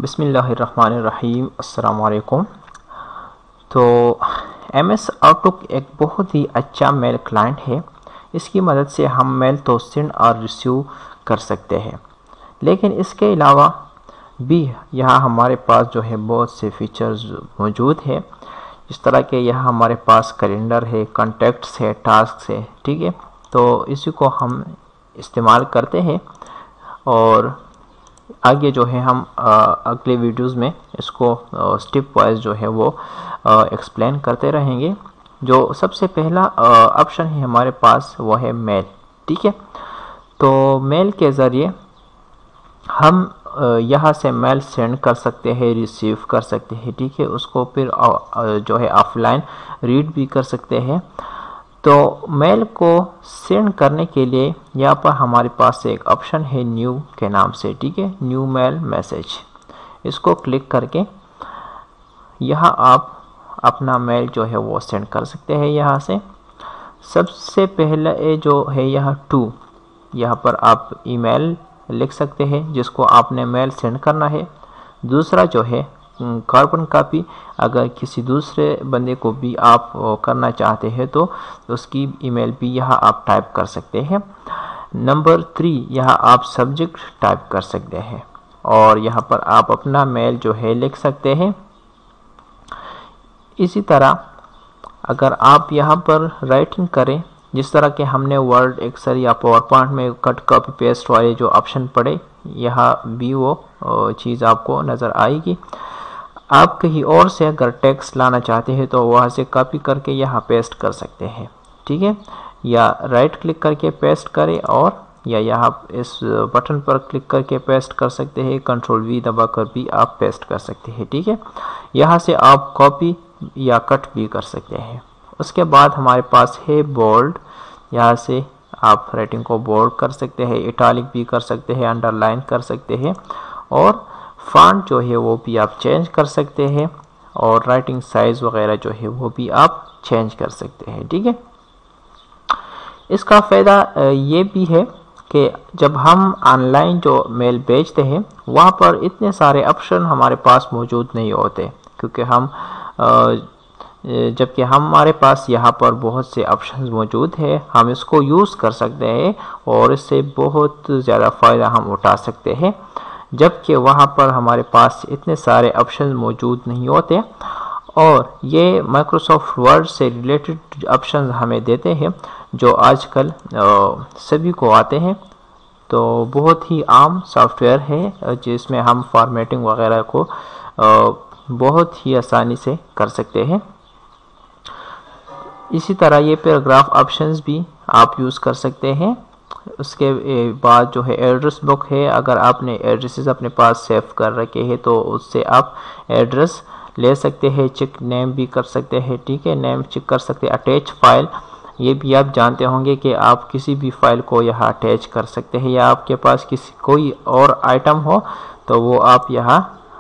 बिस्मिल्लाहिर्रहमानिर्रहीम अस्सलाम वालेकुम। तो MS आउटलुक एक बहुत ही अच्छा मेल क्लाइंट है। इसकी मदद से हम मेल तो सेंड और रिसीव कर सकते हैं, लेकिन इसके अलावा भी यहाँ हमारे पास जो है बहुत से फीचर्स मौजूद है। इस तरह के यहाँ हमारे पास कैलेंडर है, कॉन्टैक्ट्स है, टास्क है। ठीक है, तो इसी को हम इस्तेमाल करते हैं और आगे जो है हम अगले वीडियोस में इसको स्टेप वाइज जो है वो एक्सप्लेन करते रहेंगे। जो सबसे पहला ऑप्शन है हमारे पास वो है मेल। ठीक है, तो मेल के ज़रिए हम यहाँ से मेल सेंड कर सकते हैं, रिसीव कर सकते हैं। ठीक है, उसको फिर जो है ऑफलाइन रीड भी कर सकते हैं। तो मेल को सेंड करने के लिए यहाँ पर हमारे पास एक ऑप्शन है न्यू के नाम से। ठीक है, न्यू मेल मैसेज, इसको क्लिक करके यहाँ आप अपना मेल जो है वो सेंड कर सकते हैं। यहाँ से सबसे पहले जो है यहाँ पर आप ईमेल लिख सकते हैं जिसको आपने मेल सेंड करना है। दूसरा जो है कार्बन कॉपी, अगर किसी दूसरे बंदे को भी आप करना चाहते हैं तो उसकी ईमेल भी यहाँ आप टाइप कर सकते हैं। नंबर 3, यहाँ आप सब्जेक्ट टाइप कर सकते हैं और यहाँ पर आप अपना मेल जो है लिख सकते हैं। इसी तरह अगर आप यहाँ पर राइटिंग करें, जिस तरह के हमने वर्ड, एक्सेल या पावर पॉइंट में कट कॉपी पेस्ट वाले जो ऑप्शन पड़े, यहाँ भी वो चीज़ आपको नज़र आएगी। आप कहीं और से अगर टेक्स्ट लाना चाहते हैं तो वहाँ से कॉपी करके यहाँ पेस्ट कर सकते हैं। ठीक है, या राइट क्लिक करके पेस्ट करें और या यहाँ इस बटन पर क्लिक करके पेस्ट कर सकते हैं। कंट्रोल V दबाकर भी आप पेस्ट कर सकते हैं। ठीक है, यहाँ से आप कॉपी या कट भी कर सकते हैं। उसके बाद हमारे पास है बोल्ड, यहाँ से आप राइटिंग को बोल्ड कर सकते हैं, इटालिक भी कर सकते हैं, अंडरलाइन कर सकते हैं और फॉन्ट जो है वो भी आप चेंज कर सकते हैं और राइटिंग साइज वगैरह जो है वो भी आप चेंज कर सकते हैं। ठीक है, इसका फ़ायदा ये भी है कि जब हम ऑनलाइन जो मेल भेजते हैं वहाँ पर इतने सारे ऑप्शन हमारे पास मौजूद नहीं होते, क्योंकि जबकि हमारे पास यहाँ पर बहुत से ऑप्शंस मौजूद है। हम इसको यूज़ कर सकते हैं और इससे बहुत ज़्यादा फ़ायदा हम उठा सकते हैं, जबकि वहाँ पर हमारे पास इतने सारे ऑप्शन मौजूद नहीं होते। और ये माइक्रोसॉफ्ट वर्ड से रिलेटेड ऑप्शन हमें देते हैं जो आजकल सभी को आते हैं। तो बहुत ही आम सॉफ्टवेयर है जिसमें हम फॉर्मेटिंग वगैरह को बहुत ही आसानी से कर सकते हैं। इसी तरह ये पैराग्राफ ऑप्शंस भी आप यूज़ कर सकते हैं। उसके बाद जो है एड्रेस बुक है, अगर आपने एड्रेसेस अपने पास सेव कर रखे हैं तो उससे आप एड्रेस ले सकते हैं। चेक नेम भी कर सकते हैं। ठीक है, नेम चेक कर सकते हैं। अटैच फाइल, ये भी आप जानते होंगे कि आप किसी भी फाइल को यहाँ अटैच कर सकते हैं, या आपके पास किसी कोई और आइटम हो तो वो आप यहाँ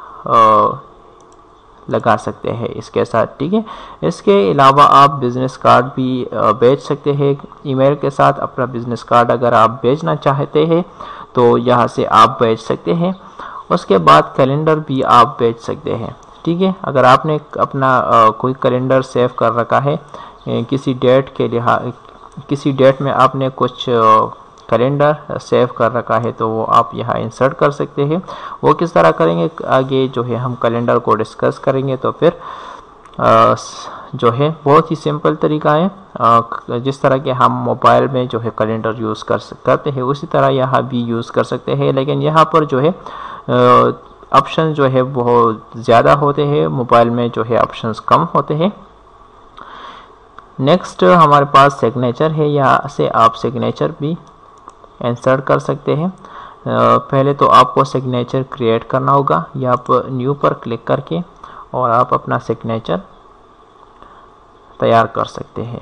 लगा सकते हैं इसके साथ। ठीक है, इसके अलावा आप बिज़नेस कार्ड भी भेज सकते हैं ईमेल के साथ। अपना बिज़नेस कार्ड अगर आप भेजना चाहते हैं तो यहाँ से आप भेज सकते हैं। उसके बाद कैलेंडर भी आप भेज सकते हैं। ठीक है, अगर आपने अपना कोई कैलेंडर सेव कर रखा है किसी डेट के लिए, किसी डेट में आपने कुछ कैलेंडर सेव कर रखा है तो वो आप यहाँ इंसर्ट कर सकते हैं। वो किस तरह करेंगे आगे जो है हम कैलेंडर को डिस्कस करेंगे। तो फिर जो है बहुत ही सिंपल तरीका है। जिस तरह के हम मोबाइल में जो है कैलेंडर यूज़ करते हैं उसी तरह यहाँ भी यूज़ कर सकते हैं, लेकिन यहाँ पर जो है ऑप्शन जो है बहुत ज़्यादा होते हैं, मोबाइल में जो है ऑप्शंस कम होते हैं। नेक्स्ट हमारे पास सिग्नेचर है, यहाँ से आप सिग्नेचर भी इंसर्ट कर सकते हैं। पहले तो आपको सिग्नेचर क्रिएट करना होगा। यहाँ पर न्यू पर क्लिक करके और आप अपना सिग्नेचर तैयार कर सकते हैं।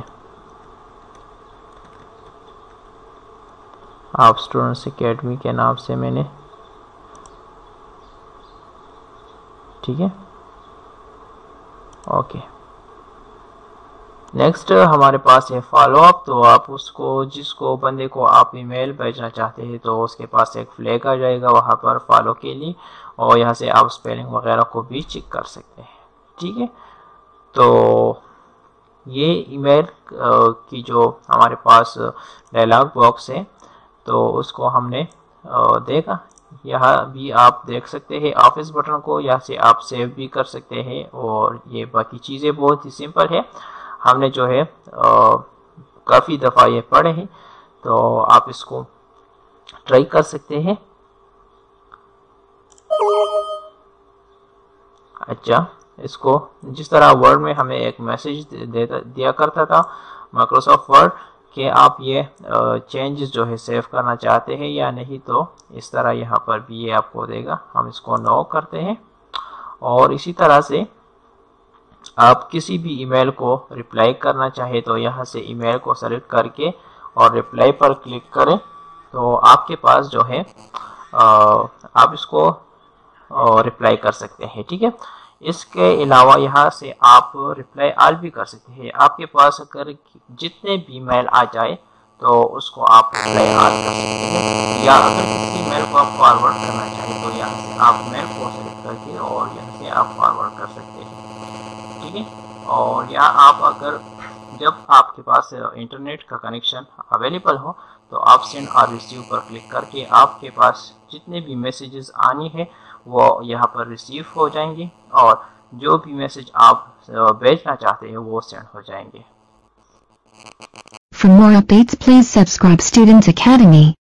आप स्टूडेंट्स एकेडमी के नाम से मैंने, ठीक है, ओके, नेक्स्ट हमारे पास है फॉलो अप। तो आप उसको, जिसको बंदे को आप ईमेल भेजना चाहते हैं, तो उसके पास एक फ्लैग आ जाएगा वहाँ पर फॉलो के लिए, और यहाँ से आप स्पेलिंग वगैरह को भी चेक कर सकते हैं। ठीक है, तो ये ईमेल की जो हमारे पास डायलॉग बॉक्स है, तो उसको हमने देखा। यहाँ भी आप देख सकते हैं ऑफिस बटन को, यहाँ से आप सेव भी कर सकते हैं, और ये बाकी चीज़ें बहुत ही सिंपल है। हमने जो है काफ़ी दफ़ा ये पढ़े हैं, तो आप इसको ट्राई कर सकते हैं। अच्छा, इसको जिस तरह वर्ड में हमें एक मैसेज दिया करता था माइक्रोसॉफ्ट वर्ड कि आप ये चेंजेस जो है सेव करना चाहते हैं या नहीं, तो इस तरह यहाँ पर भी ये आपको देगा। हम इसको नो करते हैं, और इसी तरह से आप किसी भी ईमेल को रिप्लाई करना चाहे तो यहाँ से ईमेल को सेलेक्ट करके और रिप्लाई पर क्लिक करें, तो आपके पास जो है आप इसको रिप्लाई कर सकते हैं। ठीक है, इसके अलावा यहाँ से आप रिप्लाई ऑल भी कर सकते हैं। आपके पास अगर जितने भी मेल आ जाए तो उसको आप रिप्लाई ऑल कर सकते हैं, या अगर किसी मेल को आप फॉरवर्ड करना चाहें तो यहाँ से आप मेल को सेलेक्ट करके और यहाँ से आप फॉरवर्ड कर सकते हैं। ठीक है, और या आप अगर जब आपके पास इंटरनेट का कनेक्शन अवेलेबल हो तो आप सेंड और रिसीव पर क्लिक करके आपके पास जितने भी मैसेजेस आने हैं वो यहाँ पर रिसीव हो जाएंगे, और जो भी मैसेज आप भेजना चाहते हैं वो सेंड हो जाएंगे। For more updates, please subscribe Student Academy.